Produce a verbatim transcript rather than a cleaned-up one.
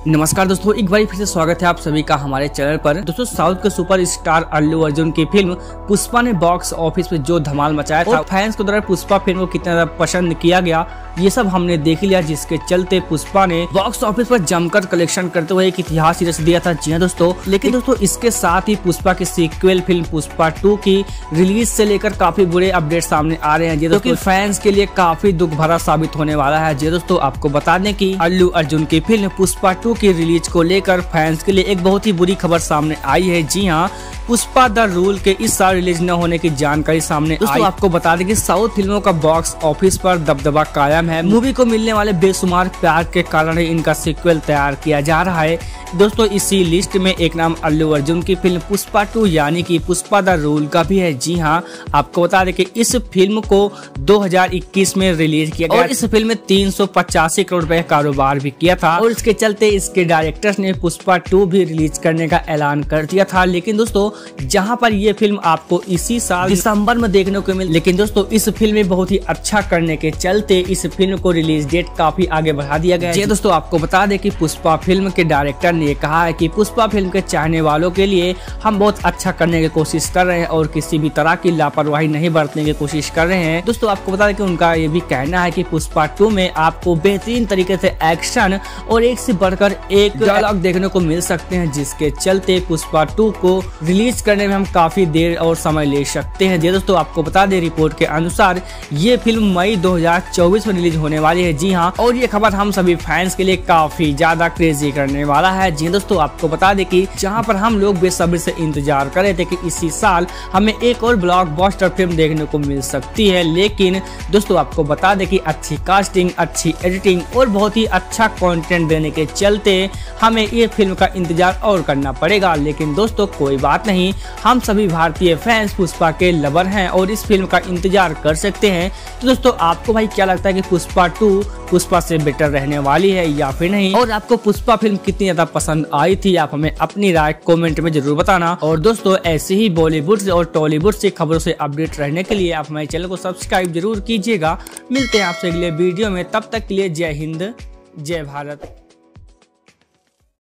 नमस्कार दोस्तों, एक बार फिर से स्वागत है आप सभी का हमारे चैनल पर। दोस्तों, साउथ के सुपर स्टार अल्लू अर्जुन की फिल्म पुष्पा ने बॉक्स ऑफिस में जो धमाल मचाया था, फैंस के द्वारा पुष्पा फिल्म को कितना ज्यादा पसंद किया गया ये सब हमने देख लिया, जिसके चलते पुष्पा ने बॉक्स ऑफिस पर जमकर कलेक्शन करते हुए एक इतिहास ही रच दिया था। जी हाँ दोस्तों, लेकिन दोस्तों इसके साथ ही पुष्पा की सीक्वल फिल्म पुष्पा टू की रिलीज से लेकर काफी बुरे अपडेट सामने आ रहे हैं, जो कि फैंस के लिए काफी दुख भरा साबित होने वाला है। जी दोस्तों, आपको बता दें कि अल्लू अर्जुन की फिल्म पुष्पा टू की रिलीज को लेकर फैंस के लिए एक बहुत ही बुरी खबर सामने आई है। जी हाँ, पुष्पा द रूल के इस साल रिलीज न होने की जानकारी सामने आई। दोस्तों आपको बता दें कि साउथ फिल्मों का बॉक्स ऑफिस पर दबदबा कायम है। मूवी को मिलने वाले बेशुमार प्यार के कारण ही इनका सीक्वल तैयार किया जा रहा है। दोस्तों इसी लिस्ट में एक नाम अल्लू अर्जुन की फिल्म पुष्पा टू यानी कि पुष्पा द रूल का भी है। जी हाँ, आपको बता दें कि इस फिल्म को दो हज़ार इक्कीस में रिलीज किया गया और इस फिल्म में तीन सौ पचासी करोड़ रुपए कारोबार भी किया था और इसके चलते इसके डायरेक्टर्स ने पुष्पा टू भी रिलीज करने का ऐलान कर दिया था। लेकिन दोस्तों जहां पर ये फिल्म आपको इसी साल दिसंबर में देखने को मिली, लेकिन दोस्तों इस फिल्म में बहुत ही अच्छा करने के चलते इस फिल्म को रिलीज डेट काफी आगे बढ़ा दिया गया है। दोस्तों आपको बता दें कि पुष्पा फिल्म के डायरेक्टर ये कहा है कि पुष्पा फिल्म के चाहने वालों के लिए हम बहुत अच्छा करने की कोशिश कर रहे हैं और किसी भी तरह की लापरवाही नहीं बरतने की कोशिश कर रहे हैं। दोस्तों आपको बता दें कि उनका ये भी कहना है कि पुष्पा टू में आपको बेहतरीन तरीके से एक्शन और एक से बढ़कर एक डायलॉग देखने को मिल सकते हैं, जिसके चलते पुष्पा टू को रिलीज करने में हम काफी देर और समय ले सकते हैं। जी दोस्तों आपको बता दें, रिपोर्ट के अनुसार ये फिल्म मई दो हज़ार चौबीस में रिलीज होने वाली है। जी हाँ, और ये खबर हम सभी फैंस के लिए काफी ज्यादा क्रेजी करने वाला है। जी दोस्तों आपको बता दें कि जहां पर हम लोग बेसब्री से इंतजार कर रहे थे कि इसी साल हमें एक और ब्लॉकबस्टर फिल्म देखने को मिल सकती है, लेकिन दोस्तों आपको बता दें कि अच्छी कास्टिंग, अच्छी एडिटिंग और बहुत ही अच्छा कंटेंट देने के चलते हमें ये फिल्म का इंतजार और करना पड़ेगा। लेकिन दोस्तों कोई बात नहीं, हम सभी भारतीय फैंस पुष्पा के लवर हैं और इस फिल्म का इंतजार कर सकते हैं। तो दोस्तों आपको भाई क्या लगता है कि पुष्पा टू पुष्पा से बेटर रहने वाली है या फिर नहीं, और आपको पुष्पा फिल्म कितनी ज्यादा पसंद आई थी, आप हमें अपनी राय कमेंट में जरूर बताना। और दोस्तों ऐसे ही बॉलीवुड से और टॉलीवुड से खबरों से अपडेट रहने के लिए आप हमारे चैनल को सब्सक्राइब जरूर कीजिएगा। मिलते हैं आपसे अगले वीडियो में, तब तक के लिए जय हिंद, जय भारत।